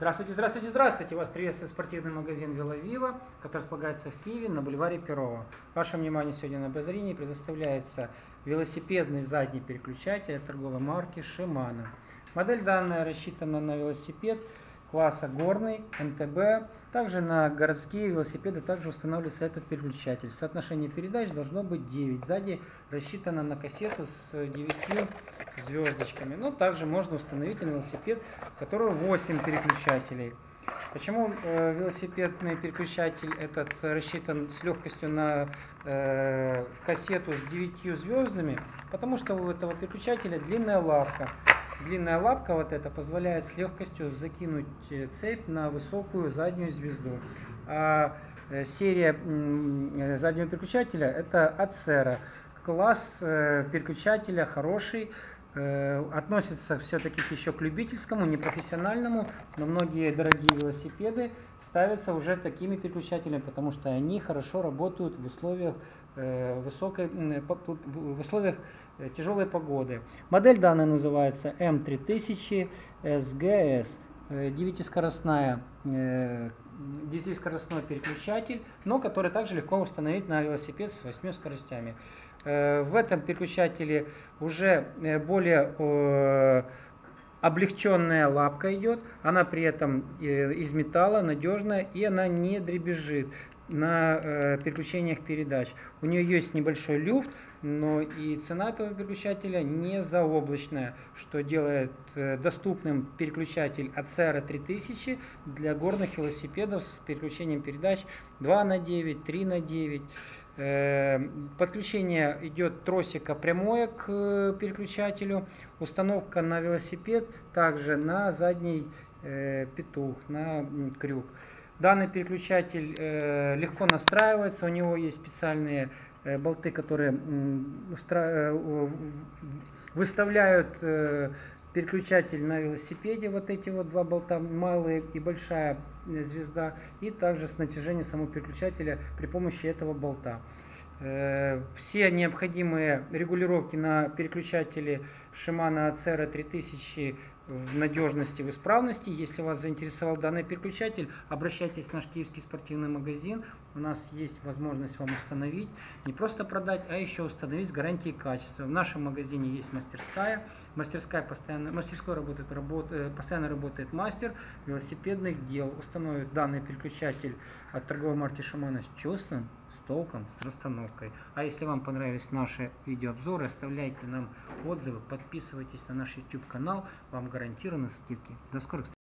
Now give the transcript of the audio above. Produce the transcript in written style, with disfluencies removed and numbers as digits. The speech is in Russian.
Здравствуйте, здравствуйте, здравствуйте! Вас приветствует спортивный магазин «Веловива», который располагается в Киеве на бульваре Перова. Вашему вниманию сегодня на обозрении предоставляется велосипедный задний переключатель торговой марки Shimano. Модель данная рассчитана на велосипед класса горный, МТБ. Также на городские велосипеды также устанавливается этот переключатель. Соотношение передач должно быть 9. Сзади рассчитано на кассету с 9 звездочками. Но также можно установить на велосипед, у которого 8 переключателей. Почему велосипедный переключатель этот рассчитан с легкостью на кассету с 9 звездами? Потому что у этого переключателя длинная лапка. Длинная лапка вот эта позволяет с легкостью закинуть цепь на высокую заднюю звезду. А серия заднего переключателя это Acera. Класс переключателя хороший. Относится все-таки еще к любительскому, не профессиональному, но многие дорогие велосипеды ставятся уже такими переключателями, потому что они хорошо работают в условиях тяжелой погоды. Модель данная называется M3000 SGS, 9-скоростной переключатель, но который также легко установить на велосипед с 8 скоростями. В этом переключателе уже более облегченная лапка идет, она при этом из металла, надежная, и она не дребезжит на переключениях передач. У нее есть небольшой люфт, но и цена этого переключателя не заоблачная, что делает доступным переключатель Acera 3000 для горных велосипедов с переключением передач 2×9, 3×9. Подключение идет тросика прямое к переключателю, установка на велосипед также на задний петух, на крюк. Данный переключатель легко настраивается, у него есть специальные болты, которые выставляют переключатель на велосипеде, вот эти вот два болта, малая и большая звезда, и также с натяжением самого переключателя при помощи этого болта. Все необходимые регулировки на переключателе Shimano Acera 3000 в надежности, в исправности. Если вас заинтересовал данный переключатель, обращайтесь в наш киевский спортивный магазин. У нас есть возможность вам установить, не просто продать, а еще установить с гарантией качества. В нашем магазине есть мастерская. Мастерской постоянно работает мастер велосипедных дел. Установит данный переключатель от торговой марки Shimano с чувством, с толком, с расстановкой. А если вам понравились наши видеообзоры, оставляйте нам отзывы, подписывайтесь на наш YouTube канал, вам гарантированы скидки. До скорых встреч!